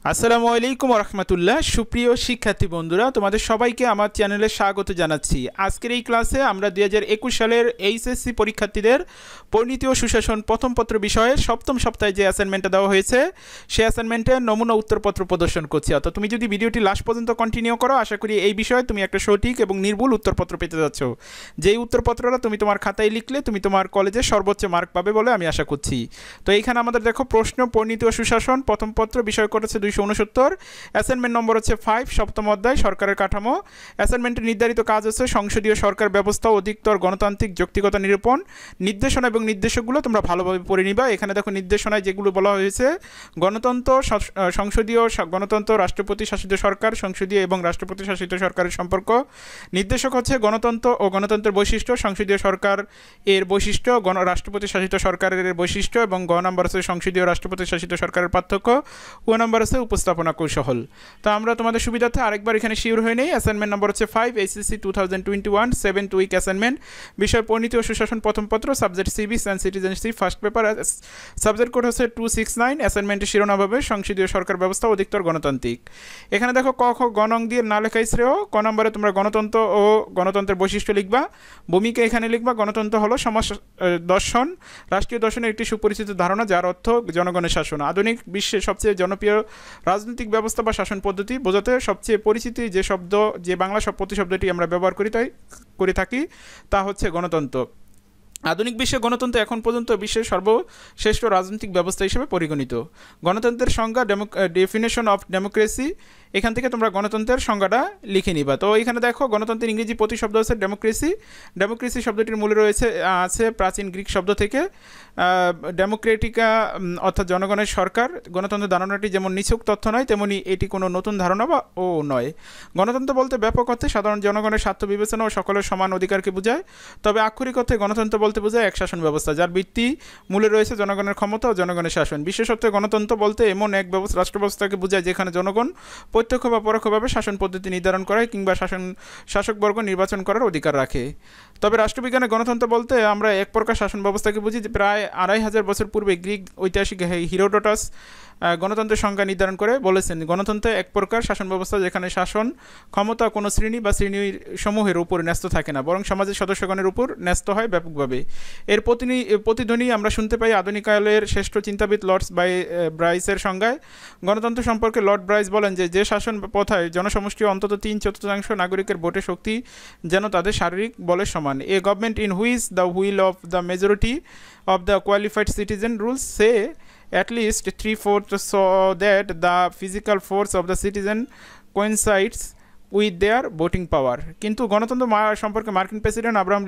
আসসালামু আলাইকুম রহমতুল্লাহ। সুপ্রিয় শিক্ষার্থী বন্ধুরা, তোমাদের সবাইকে আমার চ্যানেলে স্বাগত জানাচ্ছি। আজকের এই ক্লাসে আমরা 2021 সালের এইচএসসি পরীক্ষার্থীদের পরিণতি ও সুশাসন প্রথম পত্র বিষয়ে সপ্তম সপ্তাহে যে অ্যাসাইনমেন্টটা দেওয়া হয়েছে সেই অ্যাসাইনমেন্টের নমুনা উত্তরপত্র প্রদর্শন করছি। অর্থাৎ তুমি যদি ভিডিওটি লাস্ট পর্যন্ত কন্টিনিউ করো, আশা করি এই বিষয়ে তুমি একটা সঠিক এবং নির্ভুল উত্তরপত্র পেতে যাচ্ছ। যেই উত্তরপত্রটা তুমি তোমার খাতায় লিখলে তুমি তোমার কলেজে সর্বোচ্চ মার্ক পাবে বলে আমি আশা করছি। তো এইখানে আমাদের দেখো প্রশ্ন, পরিণতি ও সুশাসন প্রথম পত্র বিষয় করেছে 269। অ্যাসাইনমেন্ট নম্বর হচ্ছে 5, সপ্তম অধ্যায় সরকারের কাঠামো। অ্যাসাইনমেন্টের নির্ধারিত কাজ হচ্ছে সংসদীয় সরকার ব্যবস্থা, অধিকতর গণতান্ত্রিক যৌক্তিকতা নিরূপণ। নির্দেশনা এবং নির্দেশকগুলো তোমরা ভালোভাবে পড়ে নিবা। এখানে দেখো নির্দেশনায় যেগুলো বলা হয়েছে: গণতন্ত্র, সংসদীয় গণতন্ত্র, রাষ্ট্রপতি শাসিত সরকার, সংসদীয় এবং রাষ্ট্রপতি শাসিত সরকারের সম্পর্ক। নির্দেশক হচ্ছে গণতন্ত্র ও গণতন্ত্রের বৈশিষ্ট্য, সংসদীয় সরকার এর বৈশিষ্ট্য, রাষ্ট্রপতি শাসিত সরকারের বৈশিষ্ট্য এবং গ নম্বর হচ্ছে সংসদীয় রাষ্ট্রপতি শাসিত সরকারের পার্থক্য। ও নম্বর হচ্ছে উপস্থাপনা কৌশল। তো আমরা তোমাদের সুবিধার্থে আরেকবার এখানে শিওর হয়ে নেই। অ্যাসাইনমেন্ট নম্বর হচ্ছে 5, HSC 2021 7th উইক অ্যাসাইনমেন্ট। বিষয় পরিণতি ও সুশাসন প্রথম পত্র, subject civics and citizenship, first paper. Subject code হচ্ছে 269। অ্যাসাইনমেন্টের শিরোনাম হবে সংসদীয় সরকার ব্যবস্থা, অধিকতর গণতান্ত্রিক। এখানে দেখো ক খ গ নং দিয়ে না লেখাই শ্রেয়। ক নম্বরে তোমরা গণতন্ত্র ও গণতন্ত্রের বৈশিষ্ট্য লিখবা। ভূমিকা এখানে লিখবা গণতন্ত্র হলো সমাজ দর্শন, রাষ্ট্রীয় দর্শনের একটি সুপরিচিত ধারণা যার অর্থ জনগণের শাসন। আধুনিক বিশ্বে সবচেয়ে জনপ্রিয় রাজনৈতিক ব্যবস্থা বা শাসন পদ্ধতি বোঝাতে সবচেয়ে পরিচিতি যে শব্দ, যে বাংলা প্রতিশব্দটি আমরা ব্যবহার করে থাকি তা হচ্ছে গণতন্ত্র। আধুনিক বিশ্বে গণতন্ত্র এখন পর্যন্ত বিশ্বের সর্বশ্রেষ্ঠ রাজনৈতিক ব্যবস্থা হিসেবে পরিগণিত। গণতন্ত্রের সংজ্ঞা, ডেফিনেশন অফ ডেমোক্রেসি। এখান থেকে তোমরা গণতন্ত্রের সংজ্ঞাটা লিখে নিবা। তো এখানে দেখো গণতন্ত্রের ইংরেজি প্রতিশব্দ হচ্ছে ডেমোক্রেসি। ডেমোক্রেসি শব্দটির মূলে আছে প্রাচীন গ্রিক শব্দ থেকে ডেমোক্রেটিকা, অর্থাৎ জনগণের সরকার। গণতন্ত্রের ধারণাটি যেমন নিছক তথ্য নয়, তেমনি এটি কোনো নতুন ধারণা ও নয়। গণতন্ত্র বলতে ব্যাপক অর্থে সাধারণ জনগণের স্বার্থ বিবেচনা ও সকলের সমান অধিকারকে বোঝায়। তবে আক্ষরিক অর্থে গণতন্ত্র বলতে বোঝায় এক শাসন ব্যবস্থা যার ভিত্তি মূলে রয়েছে জনগণের ক্ষমতা ও জনগণের শাসন। বিশেষ অর্থে গণতন্ত্র বলতে এমন এক রাষ্ট্র ব্যবস্থাকে বোঝায় যেখানে জনগণ প্রত্যক্ষ বা পরোক্ষভাবে শাসন পদ্ধতি নির্ধারণ করে কিংবা শাসকবর্গ নির্বাচন করার অধিকার রাখে। তবে রাষ্ট্রবিজ্ঞানে গণতন্ত্র বলতে আমরা এক প্রকার শাসন ব্যবস্থাকে বুঝি। প্রায় 2500 বছর পূর্বে গ্রিক ঐতিহাসিক হিরোডোটাস গণতন্ত্রের সংজ্ঞা নির্ধারণ করে বলেছেন, গণতন্ত্র এক প্রকার শাসন ব্যবস্থা যেখানে শাসন ক্ষমতা কোনো শ্রেণী বা শ্রেণীর সমূহের উপর ন্যস্ত থাকে না, বরং সমাজের সদস্যগণের উপর ন্যস্ত হয় ব্যাপকভাবে। এর প্রতিধ্বনি আমরা শুনতে পাই আধুনিকালের শ্রেষ্ঠ চিন্তাবিদ লর্ড ব্রাইসের সংজ্ঞায়। গণতন্ত্র সম্পর্কে লর্ড ব্রাইস বলেন যে শাসন প্রথায় জনসমষ্টির অন্তত 3/4 নাগরিকের ভোটের শক্তি যেন তাদের শারীরিক বলের সমান। A government in which the will of the majority of the qualified citizen rules say at least 3/4 so that the physical force of the citizen coincides with their voting power. কিন্তু গণতন্ত্র সম্পর্কে মার্কিন প্রেসিডেন্ট আব্রাহাম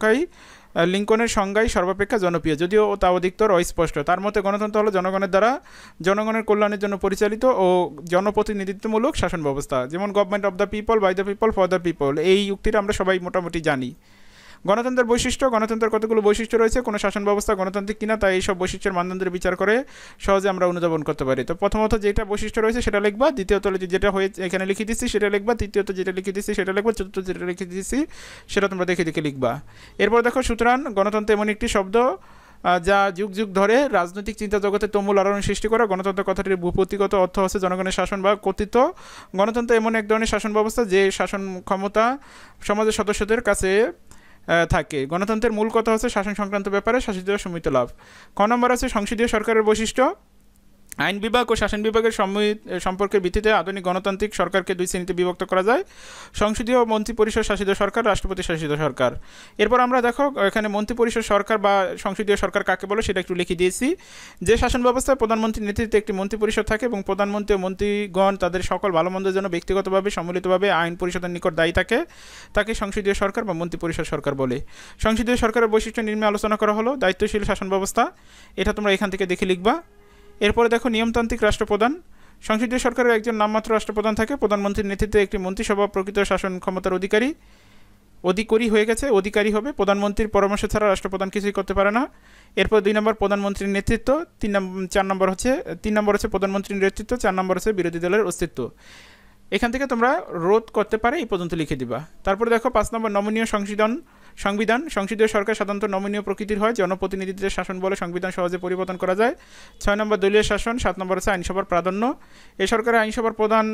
লিঙ্কনের সংজ্ঞাই সর্বাপেক্ষা জনপ্রিয়, যদিও তা অধিকতর অস্পষ্ট। তার মতে গণতন্ত্র হলো জনগণের দ্বারা জনগণের কল্যাণের জন্য পরিচালিত ও জনপ্রতিনিধিত্বমূলক শাসন ব্যবস্থা, যেমন government of the people, by the people, for the people. এই উক্তিটা আমরা সবাই মোটামুটি জানি। গণতন্ত্রের বৈশিষ্ট্য, গণতন্ত্রের কতগুলো বৈশিষ্ট্য রয়েছে, কোনো শাসন ব্যবস্থা গণতান্ত্রিক কিনা তাই এইসব বৈশিষ্ট্যের মানদণ্ডের বিচার করে সহজে আমরা অনুধাবন করতে পারি। তো প্রথমত যেটা বৈশিষ্ট্য রয়েছে সেটা লিখবা, দ্বিতীয়ত যেটা হয়েছে এখানে লিখে দিচ্ছি সেটা লিখবা, তৃতীয়ত যেটা লিখে দিচ্ছি সেটা লিখবা, চতুর্থ যেটা লিখে দিচ্ছি সেটা তোমরা দেখে লিখবা। এরপর দেখো, সুতরাং গণতন্ত্র এমন একটি শব্দ যা যুগ যুগ ধরে রাজনৈতিক চিন্তা জগতে তুমুল আলোড়ন সৃষ্টি করা। গণতন্ত্র কথাটির ভূপতিগত অর্থ হচ্ছে জনগণের শাসন বা কর্তৃত্ব। গণতন্ত্র এমন এক ধরনের শাসন ব্যবস্থা যে শাসন ক্ষমতা সমাজের সদস্যদের কাছে থাকে। গণতন্ত্রের মূল কথা হচ্ছে শাসন সংক্রান্ত ব্যাপারে শাসিত সমিত লাভ। ক নম্বর আছে সংসদীয় সরকারের বৈশিষ্ট্য। আইন বিভাগ ও শাসন বিভাগের সম্পর্কের ভিত্তিতে আধুনিক গণতান্ত্রিক সরকারকে দুই শ্রেণীতে বিভক্ত করা যায়: সংসদীয় মন্ত্রিপরিষদ শাসিত সরকার, রাষ্ট্রপতি শাসিত সরকার। এরপর আমরা দেখো এখানে মন্ত্রিপরিষদ সরকার বা সংসদীয় সরকার কাকে বলে সেটা একটু লিখে দিয়েছি। যে শাসন ব্যবস্থায় প্রধানমন্ত্রীর নেতৃত্বে একটি মন্ত্রিপরিষদ থাকে এবং প্রধানমন্ত্রী ও মন্ত্রীগণ তাদের সকল ভালো মন্দের জন্য ব্যক্তিগতভাবে সম্মিলিতভাবে আইন পরিষদের নিকট দায়ী থাকে, তাকে সংসদীয় সরকার বা মন্ত্রিপরিষদ সরকার বলে। সংসদীয় সরকারের বৈশিষ্ট্য নিম্নে আলোচনা করা হলো। দায়িত্বশীল শাসন ব্যবস্থা, এটা তোমরা এখান থেকে দেখে লিখবা। এরপরে দেখো নিয়মতান্ত্রিক রাষ্ট্রপ্রধান। সংসদীয় সরকারের একজন নামমাত্র রাষ্ট্রপ্রধান থাকে, প্রধানমন্ত্রীর নেতৃত্বে একটি মন্ত্রিসভা প্রকৃত শাসন ক্ষমতার অধিকারী হয়ে গেছে, অধিকারী হবে। প্রধানমন্ত্রীর পরামর্শ ছাড়া রাষ্ট্রপ্রধান কিছুই করতে পারে না। এরপর 2 নম্বর প্রধানমন্ত্রীর নেতৃত্ব, 3 নম্বর হচ্ছে প্রধানমন্ত্রীর নেতৃত্ব, 4 নম্বর হচ্ছে বিরোধী দলের অস্তিত্ব। এখান থেকে তোমরা রোধ করতে পারে এই পর্যন্ত লিখে দিবা। তারপরে দেখো 5 নম্বর নমনীয় সংশোধন সংবিধান সংসদীয় সরকার সাধারণত নমনীয় প্রকৃতির হয়, জনপ্রতিনিধিত্বের শাসন বলে সংবিধান সহজে পরিবর্তন করা যায়। 6 নম্বর দলীয় শাসন। 7 নম্বর হচ্ছে আইনসভার প্রাধান্য। এই সরকারের আইনসভার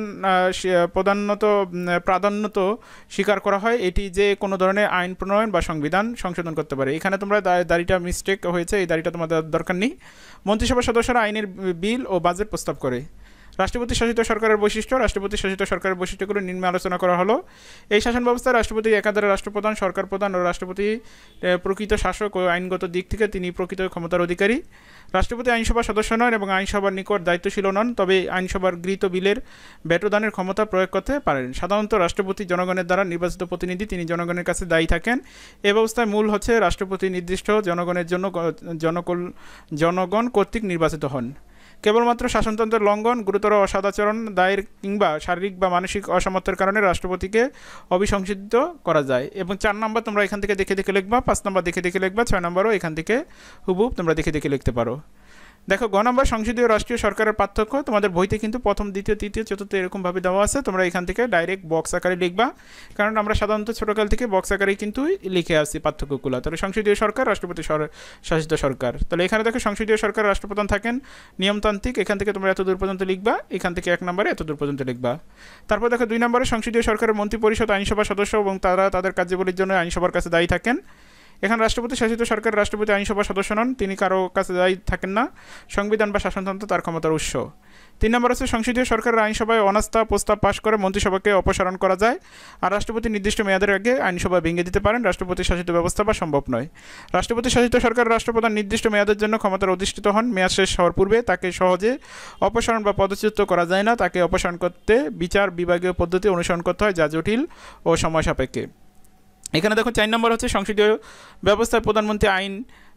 প্রাধান্যত স্বীকার করা হয়, এটি যে কোনো ধরনের আইন প্রণয়ন বা সংবিধান সংশোধন করতে পারে। এখানে তোমরা দাড়িটা মিস্টেক হয়েছে, এই দাড়িটা তোমাদের দরকার নেই। মন্ত্রিসভার সদস্যরা আইনের বিল ও বাজেট প্রস্তাব করে। রাষ্ট্রপতি শাসিত সরকারের বৈশিষ্ট্য। রাষ্ট্রপতি শাসিত সরকারের বৈশিষ্ট্যগুলো নিম্নে আলোচনা করা হলো। এই শাসন ব্যবস্থায় রাষ্ট্রপতি একাধারে রাষ্ট্রপ্রধান, সরকার প্রধান ও রাষ্ট্রপতি প্রকৃত শাসক ও আইনগত দিক থেকে তিনি প্রকৃত ক্ষমতার অধিকারী। রাষ্ট্রপতি আইনসভার সদস্য নন এবং আইনসভার নিকট দায়িত্বশীল নন, তবে আইনসভার গৃহীত বিলের ভেটোদানের ক্ষমতা প্রয়োগ করতে পারেন। সাধারণত রাষ্ট্রপতি জনগণের দ্বারা নির্বাচিত প্রতিনিধি, তিনি জনগণের কাছে দায়ী থাকেন। এ ব্যবস্থায় মূল হচ্ছে রাষ্ট্রপতি নির্দিষ্ট জনগণের জন্য জনগণ কর্তৃক নির্বাচিত হন। কেবলমাত্র শাসনতন্ত্রের লঙ্ঘন, গুরুতর অসদাচরণ, দায়ের কিংবা শারীরিক বা মানসিক অসামর্থ্যের কারণে রাষ্ট্রপতিকে অভিশংসিত করা যায়। এবং 4 নম্বর তোমরা এখান থেকে দেখে লিখবা, 5 নম্বর দেখে লিখবা, 6 নম্বরও এখান থেকে হুবহুব তোমরা দেখে লিখতে পারো। দেখো গ নম্বর সংসদীয় রাষ্ট্রীয় সরকারের পার্থক্য। তোমাদের বইতে কিন্তু প্রথম, দ্বিতীয়, তৃতীয়, চতুর্থ এরকমভাবে দেওয়া আছে, তোমরা এখান থেকে ডাইরেক্ট বক্স আকারে লিখবা, কারণ আমরা সাধারণত ছোটকাল থেকে বক্স আকারেই কিন্তু লিখে আসছি পার্থক্যগুলো। তাহলে সংসদীয় সরকার, রাষ্ট্রপতি শাসিত সরকার। তাহলে এখানে দেখো সংসদীয় সরকার রাষ্ট্রপ্রধান থাকেন, নিয়মতান্ত্রিক, এখান থেকে তোমরা এত দূর পর্যন্ত লিখবা, এখান থেকে 1 নম্বরে এত দূর পর্যন্ত লিখবা। তারপর দেখো 2 নম্বরে সংসদীয় সরকারের মন্ত্রিপরিষদ আইনসভার সদস্য এবং তারা তাদের কার্যাবলীর জন্য আইনসভার কাছে দায়ী থাকেন। এখানে রাষ্ট্রপতি শাসিত সরকার রাষ্ট্রপতি আইনসভার সদস্য নন, তিনি কারো কাছে দায়ী থাকেন না, সংবিধান বা শাসনতন্ত্র তার ক্ষমতার উৎস। 3 নম্বর হচ্ছে সংসদীয় সরকারের আইনসভায় অনাস্থা প্রস্তাব পাশ করে মন্ত্রিসভাকে অপসারণ করা যায়, আর রাষ্ট্রপতি নির্দিষ্ট মেয়াদের আগে আইনসভা ভেঙে দিতে পারেন, রাষ্ট্রপতি শাসিত ব্যবস্থা বা সম্ভব নয়। রাষ্ট্রপতি শাসিত সরকার রাষ্ট্রপ্রধান নির্দিষ্ট মেয়াদের জন্য ক্ষমতার অধিষ্ঠিত হন, মেয়াদ শেষ হওয়ার পূর্বে তাকে সহজে অপসারণ বা পদচ্যুত করা যায় না, তাকে অপসারণ করতে বিচার বিভাগীয় পদ্ধতি অনুসরণ করতে হয়, যা জটিল ও সময় সাপেক্ষে। এখানে দেখো 4 নম্বর হচ্ছে সংসদীয় ব্যবস্থায় প্রধানমন্ত্রী আইন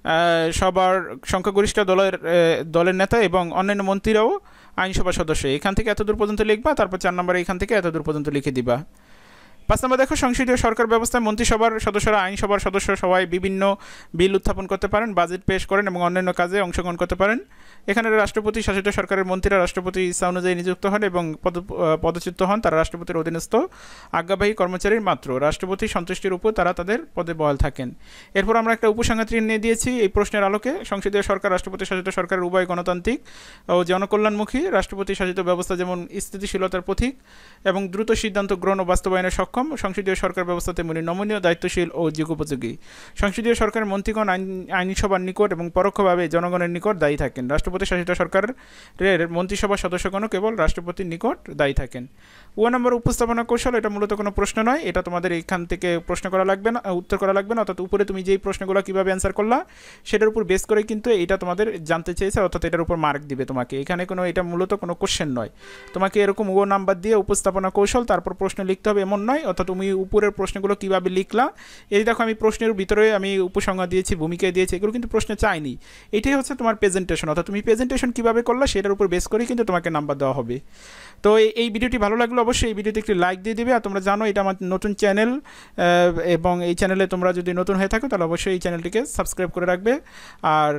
সবার সংখ্যাগরিষ্ঠ দলের নেতা এবং অন্যান্য মন্ত্রীরাও আইনসভার সদস্য। এখান থেকে এত দূর পর্যন্ত লিখবা, তারপর 4 নম্বরে এখান থেকে এত দূর পর্যন্ত লিখে দিবা। 5 নম্বর দেখো সংসদীয় সরকার ব্যবস্থায় মন্ত্রিসভার সদস্যরা আইনসভার সদস্য সবাই বিভিন্ন বিল উত্থাপন করতে পারেন, বাজেট পেশ করেন এবং অন্যান্য কাজে অংশগ্রহণ করতে পারেন। এখানে রাষ্ট্রপতি শাসিত সরকারের মন্ত্রীরা রাষ্ট্রপতি ইচ্ছা অনুযায়ী নিযুক্ত হন এবং পদচ্যুত হন, তারা রাষ্ট্রপতির অধীনস্থ আজ্ঞাবাহী কর্মচারীর মাত্র। রাষ্ট্রপতি সন্তুষ্টির উপর তারা তাদের পদে বহাল থাকেন। এরপর আমরা একটা উপসংহার নিয়ে দিয়েছি এই প্রশ্নের আলোকে। সংসদীয় সরকার রাষ্ট্রপতি শাসিত সরকারের উভয় গণতান্ত্রিক ও জনকল্যাণমুখী। রাষ্ট্রপতি শাসিত ব্যবস্থা যেমন স্থিতিশীলতার প্রতীক এবং দ্রুত সিদ্ধান্ত গ্রহণ ও বাস্তবায়নের সক্ষম, সংসদীয় সরকার ব্যবস্থা তেমনি নমনীয়, দায়িত্বশীল ও যুগোপযোগী। সংসদীয় সরকারের মন্ত্রীগণ আইনসভার নিকট এবং পরোক্ষভাবে জনগণের নিকট দায়ী থাকেন। রাষ্ট্রপতি শাসিত সরকারের মন্ত্রিসভার সদস্যগণও কেবল রাষ্ট্রপতির নিকট দায়ী থাকেন। 1 নম্বর উপস্থাপনা কৌশল, এটা মূলত কোনো প্রশ্ন নয়, এটা তোমাদের এখান থেকে প্রশ্ন করা লাগবে না, উত্তর করা লাগবে না, অর্থাৎ উপরে তুমি যেই প্রশ্নগুলো কীভাবে অ্যান্সার করলা সেটার উপর বেস করে কিন্তু এটা তোমাদের জানতে চেয়েছে, অর্থাৎ এটার উপর মার্ক দিবে তোমাকে। এখানে কোনো এটা মূলত কোনো কোশ্চেন নয়, তোমাকে এরকম ও নাম্বার দিয়ে উপস্থাপনা কৌশল তারপর প্রশ্ন লিখতে হবে এমন নয়, অর্থাৎ তুমি উপরের প্রশ্নগুলো কীভাবে লিখলা। এই দেখো আমি প্রশ্নের ভিতরে আমি উপসংহার দিয়েছি, ভূমিকা দিয়েছি, এগুলো কিন্তু প্রশ্নে চাইনি। এটাই হচ্ছে তোমার প্রেজেন্টেশন, অর্থাৎ তুমি প্রেজেন্টেশন কীভাবে করলা সেটার উপর বেস করেই কিন্তু তোমাকে নাম্বার দেওয়া হবে। তো এই ভিডিওটি ভালো লাগলো অবশ্যই এই ভিডিওতে একটি লাইক দিয়ে দিবে। আর তোমরা জানো এটা আমার নতুন চ্যানেল, এবং এই চ্যানেলে তোমরা যদি নতুন হয়ে থাকো তাহলে অবশ্যই এই চ্যানেলটিকে সাবস্ক্রাইব করে রাখবে। আর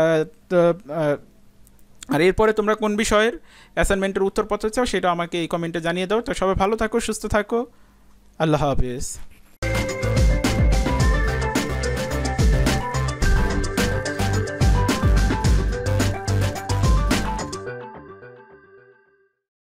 এরপরে তোমরা কোন বিষয়ের অ্যাসাইনমেন্টের উত্তরপত্র চাও সেটা আমাকে এই কমেন্টে জানিয়ে দাও। তো সবাই ভালো থাকো, সুস্থ থাকো, আল্লাহ হাফেজ।